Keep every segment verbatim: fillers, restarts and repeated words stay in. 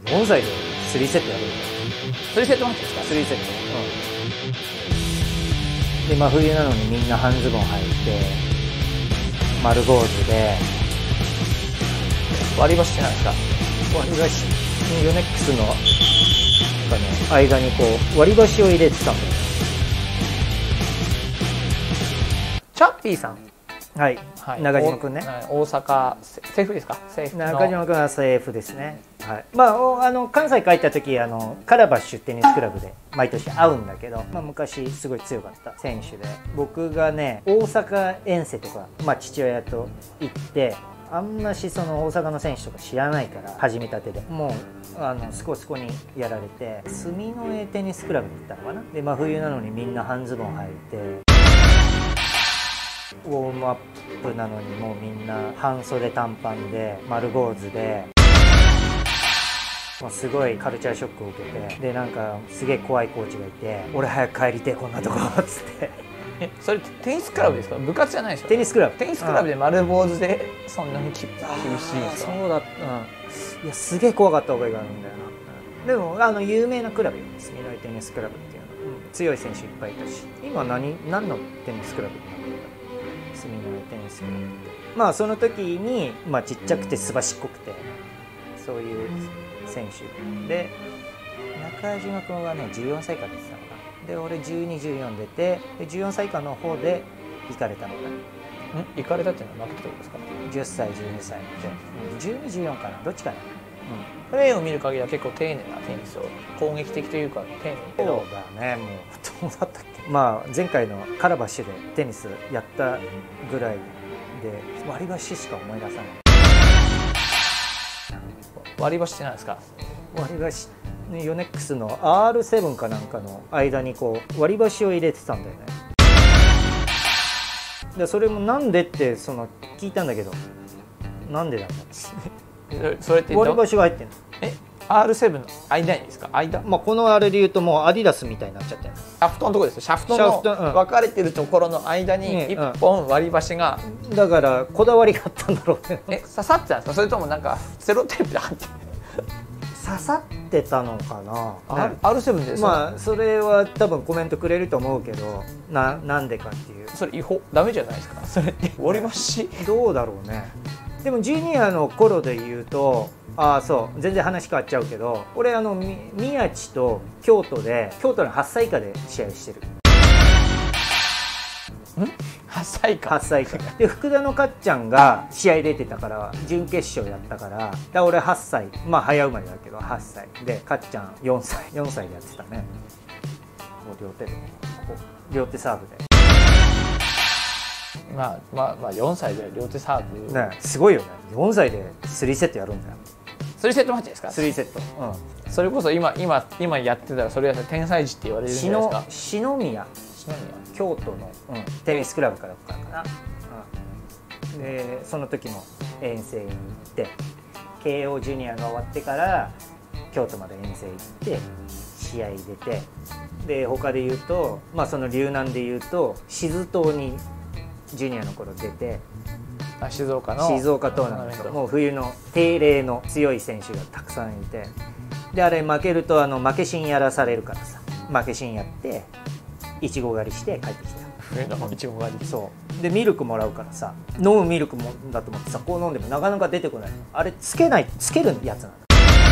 オンサイドスリーセットやるんだよ。 スリーセットマッチですか？ スリーセット。うん。で真冬なのにみんな半ズボン履いて丸坊主で割り箸って何ですか？ 割り箸ヨネックスのなんか、ね、間にこう割り箸を入れてたんだよね。 チャッピーさん、 はい、 はい、 中島君ね。 大阪セーフですか？セーフの中島君はセーフですね。はい、まああの関西帰った時あのカラバッシュテニスクラブで毎年会うんだけど、まあ、昔すごい強かった選手で、僕がね大阪遠征とか、まあ、父親と行ってあんましその大阪の選手とか知らないから始めたてでもうあのスコスコにやられて住之江テニスクラブに行ったのかな。で真冬なのにみんな半ズボン履いてウォームアップなのにもうみんな半袖短パンで丸坊主でもうすごいカルチャーショックを受けて、でなんかすげえ怖いコーチがいて「俺早く帰りてえこんなとこ」っつってえそれテニスクラブですか？部活じゃないですよ。 テニスクラブテニスクラブで丸坊主でそんなにき厳しいんですか？ そうだった、うん、いやすげえ怖かった覚えがあるんだよな、うん、でもあの有名なクラブよ住之江テニスクラブっていうの、うん、強い選手いっぱいいたし今何何のテニスクラブになってるんだろう住之江テニスクラブって。まあその時に、まあ、ちっちゃくてすばしっこくてそういう選手で中島君はねじゅうよんさいから出てたのかな。で俺じゅうに、じゅうよん出てでじゅうよんさい以下の方で行かれたのかな。 ん行かれたっていうのは負けたってことですか？ じゅっさいじゅうにさいでじゅうに、じゅうよんかなどっちかな。 プレーを見る限りは結構丁寧なテニスを攻撃的というか丁寧けど、 そうだね。もうどうだったっけ。まあ前回のカラバッシュでテニスやったぐらいで割り箸しか思い出さない。 割り箸って何ですか？ 割り箸ヨネックスの アールセブン かなんかの間にこう割り箸を入れてたんだよね。でそれもなんでってその聞いたんだけどなんでなんだそそれって割り箸が入ってんの。 え アールセブン の間にですか？間、 まあこのあれで言うともうアディダスみたいになっちゃってる。 シャフトのところですよ。シャフトシャフトうんの分かれてるところの間にねいっぽん割り箸が、 だからこだわりがあったんだろうね。 え刺さってたんですか？それともなんかセロテープで貼って刺さってたのかな、ね、 アールセブン でまあそれは多分コメントくれると思うけどななんでかっていうそれ違法ダメじゃないですか？それって割り箸どうだろうね。でもジュニアの頃で言うとああそう全然話変わっちゃうけど俺あのみ宮地と京都で京都のはっさい以下で試合してる。 んはっさい以下はっさい以下で福田のかっちゃんが試合出てたから準決勝やったからだ俺はっさいまあ早生まれだけどはっさいでかっちゃんよんさいよんさいでやってたね。こう両手でこう両手サーブでまあまあまあよんさいで両手サーブねすごいよね。よんさいでスリーセットやるんだよ。 スリーセットマッチですか？ スリーセット、うん、 それこそ今今今やってたらそれは天才児って言われるんじゃないですか？ 篠宮京都の、うん、テニスクラブからかな、うん、でその時も遠征に行って慶応ジュニアが終わってから京都まで遠征行って試合出てで他で言うとまあその留南で言うと静東にジュニアの頃出てあ静岡の静岡トーナメントもう冬の定例の強い選手がたくさんいてであれ負けるとあの負けシーンやらされるからさ負けシーンやっていちご狩りして帰ってきた。 冬のいちご狩りそうでミルクもらうからさ飲むミルクもだと思ってさこう飲んでもなかなか出てこない。あれつけないつけるやつなんだ。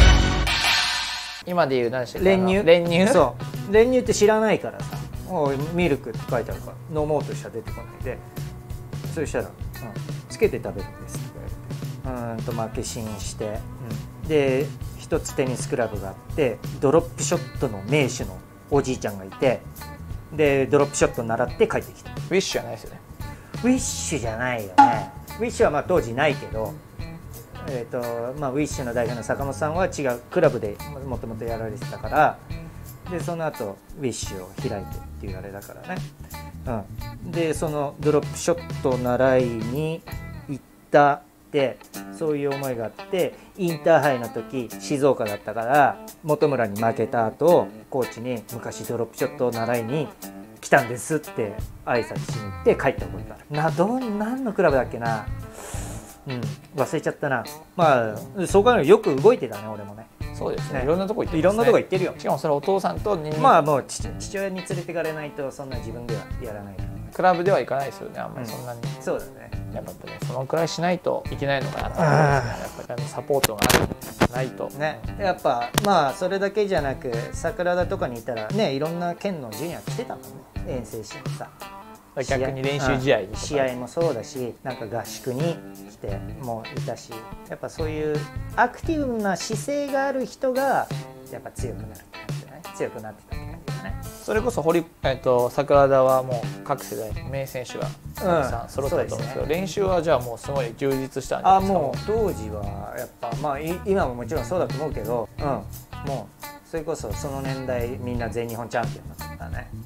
今で言う何でしたっけ？ 練乳練乳そう練乳って知らないからさおいミルクって書いてあるから飲もうとしたら出てこないでそしたら、うん、つけて食べるんですって言われてうんと負けシーンして、うん、で一つテニスクラブがあってドロップショットの名手のおじいちゃんがいてでドロップショット習って帰ってきた。 ウィッシュじゃないですよね？ ウィッシュじゃないよね。ウィッシュはまあ当時ないけど、えーとまあ、ウィッシュの代表の坂本さんは違うクラブでもともとやられてたからでその後ウィッシュを開いてっていうあれだからね、うん、でそのドロップショットを習いに行ったってそういう思いがあってインターハイの時静岡だったから本村に負けた後コーチに昔ドロップショットを習いに来たんですって挨拶しに行って帰ったことあるな。どん何のクラブだっけな、うん、忘れちゃったな。まあそう考えるとよく動いてたね俺もね。 そうですね、 ねいろんなとこ行ってますね。 いろんなとこ行ってるよ。 しかもそれはお父さんと二人まあもう父父親に連れてかれないとそんな自分ではやらないからね。 クラブでは行かないですよね、あんまりそんなに、 そうだね。 やっぱねそのくらいしないといけないのかなと思いますね。やっぱりあのサポートがあるないとね、やっぱまあそれだけじゃなく桜田とかにいたらねいろんな県のジュニア来てたもんね、遠征しにさ。 逆に練習試合とか試合もそうだし、なんか合宿に来てもいたし、やっぱそういうアクティブな姿勢がある人がやっぱ強くなるって感じじゃない？強くなってたって感じだね。 それこそ堀、えっと、桜田はもう各世代名選手がたくさん揃ったと思うんですけど、 そうですね、 練習はじゃあもうすごい充実したんじゃあないですか。 もう当時はやっぱまあい今ももちろんそうだと思うけど、うん、もうそれこそその年代みんな全日本チャンピオンだったね。